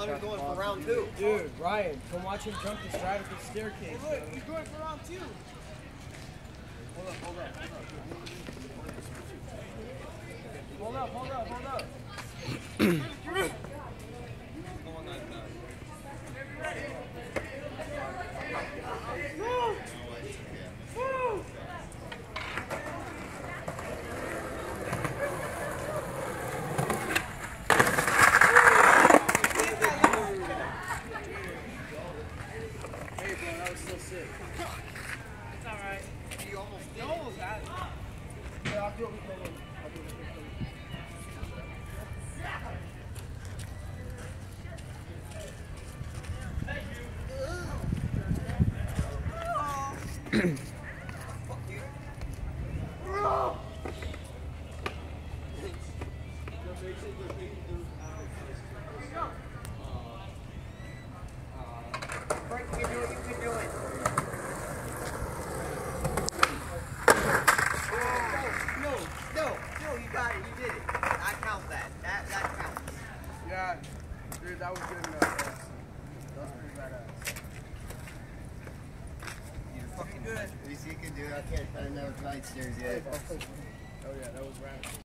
thought he was going for round 2. Dude, Ryan, come watch him jump the Stratical staircase. Hey, look, he's going for round 2. Hold up. Hey, bro, that was so sick. It's alright. You almost did. almost had it. Yeah, I'll do it with my one. Fuck you. Frank, you can do it. You can do it. No, you got it. You did it. I count that. That counts. Yeah, dude, that was good enough. That was pretty badass. You're fucking good. At least you can do it. I can't find no right stairs yet. Oh yeah, that was rad.